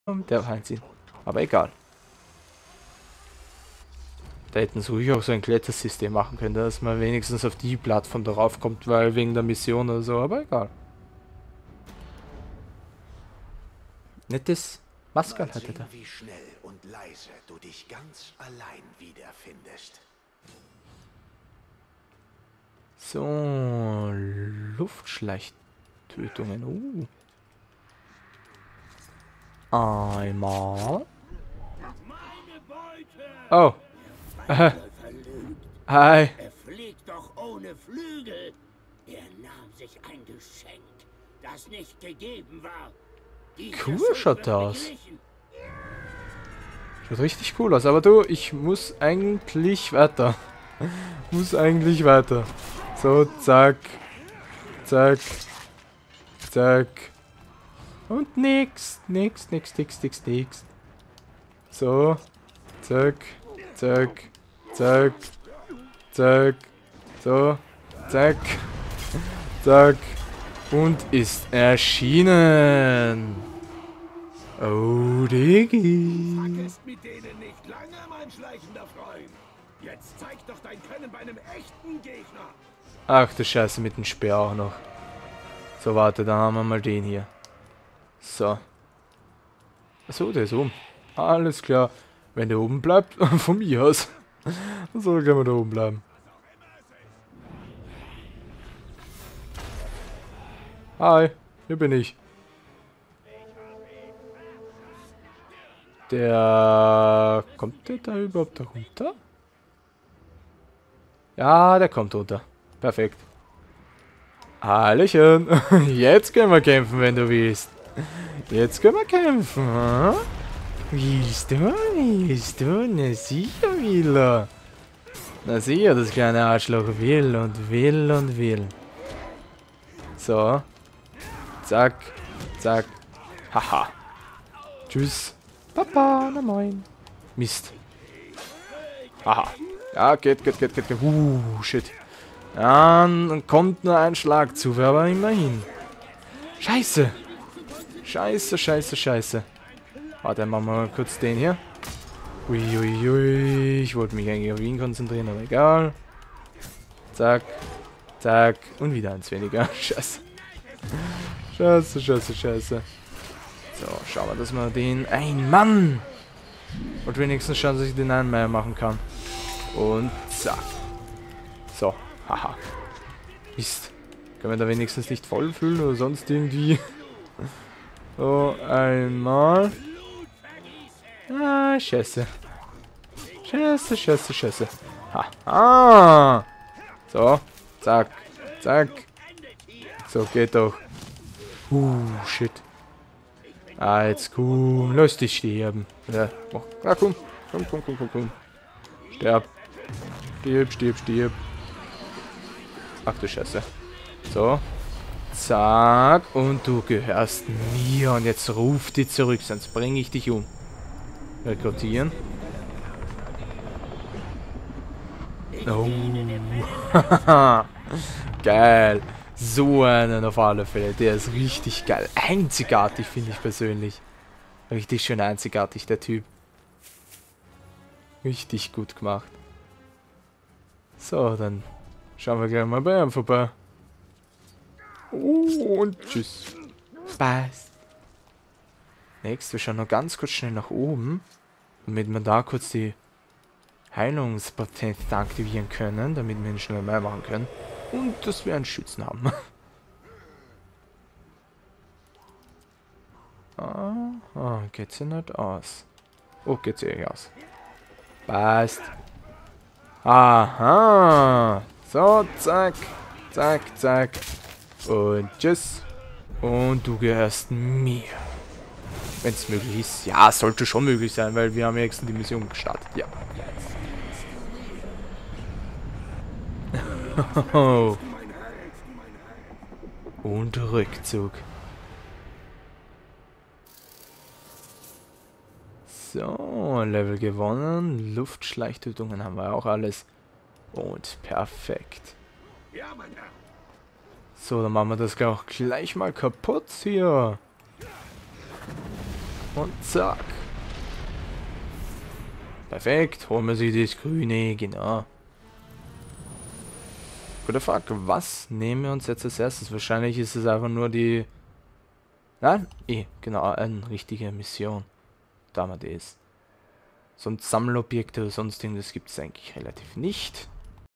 Der reinziehen. Aber egal. Da hätten sie ruhig auch so ein Klettersystem machen können, dass man wenigstens auf die Plattform darauf kommt, weil wegen der Mission oder so, aber egal. Nettes Maskerl Mal hatte sehen, da. wie schnell und leise du dich ganz allein wiederfindest. So, Luftschleichtötungen. Einmal. Oh. Hi. Er fliegt doch ohne Flügel. Er nahm sich ein Geschenk, das nicht gegeben war. Cool schaut das aus. Schaut richtig cool aus. Aber du, ich muss eigentlich weiter. So, zack. Zack. Zack. Und nix. So. Zack. Zack. Zack. Zack. So. Zack. Zack. Und ist erschienen. Oh, Diggi. Vergesst mit denen nicht lange, mein schleichender Freund. Jetzt zeig doch dein Können bei einem echten Gegner. Ach du Scheiße, mit dem Speer auch noch. So, warte, dann haben wir mal den hier. So. So, der ist oben. Alles klar. Wenn der oben bleibt, von mir aus. So können wir da oben bleiben. Hi, hier bin ich. Der... Kommt der da überhaupt da runter? Ja, der kommt runter. Perfekt. Hallöchen. Jetzt können wir kämpfen, wenn du willst. Jetzt können wir kämpfen, hm? Willst du? Na sicher will er. Na sicher, das kleine Arschloch will und will und will. So. Zack. Zack. Haha. Tschüss. Papa, na moin. Mist. Haha. Ja, geht. Shit. Dann kommt nur ein Schlag zu, aber immerhin. Scheiße. Scheiße. Warte, machen wir mal kurz den hier. Uiuiui. Ich wollte mich eigentlich auf ihn konzentrieren, aber egal. Zack. Zack. Und wieder eins weniger. Scheiße. Scheiße. So, schauen wir, dass wir den... Ein Mann! Und wenigstens schauen, dass ich den einen mehr machen kann. Und zack. So, haha. Mist. Können wir da wenigstens nicht voll füllen oder sonst irgendwie? So, einmal. Ah, Scheiße. Scheiße. Ha. So, zack. So, geht doch. Shit. Ah, jetzt komm. Lass dich sterben. Ja, komm. Sterb. Ach du Scheiße. So. Zack. Und du gehörst mir. Und jetzt ruf die zurück, sonst bringe ich dich um. Rekrutieren. Oh. Geil. So einen auf alle Fälle. Der ist richtig geil. Einzigartig, finde ich persönlich. Richtig schön einzigartig, der Typ. Richtig gut gemacht. So, dann schauen wir gleich mal bei ihm vorbei. Und tschüss. Passt. Next, wir schauen noch ganz kurz schnell nach oben, damit wir da kurz die Heilungspotenz aktivieren können, damit wir ihn schnell mehr machen können. Und dass wir einen Schützen haben. Geht's ja nicht aus. Oh, geht's ja aus. Passt. Aha. So, zack. Und tschüss. Und du gehörst mir. Wenn es möglich ist. Ja, sollte schon möglich sein, weil wir haben ja extra die Mission gestartet. Ja. Und Rückzug. So, Level gewonnen. Luftschleichtötungen haben wir auch alles. Und perfekt. So, dann machen wir das auch gleich mal kaputt hier. Und zack. Perfekt, holen wir sich das Grüne, genau. Gute Frage, was nehmen wir uns jetzt als erstes? Wahrscheinlich ist es einfach nur die... Nein, genau, eine richtige Mission. Da haben wir das. Sonst Sammelobjekte oder sonst irgendwas gibt es eigentlich relativ nicht.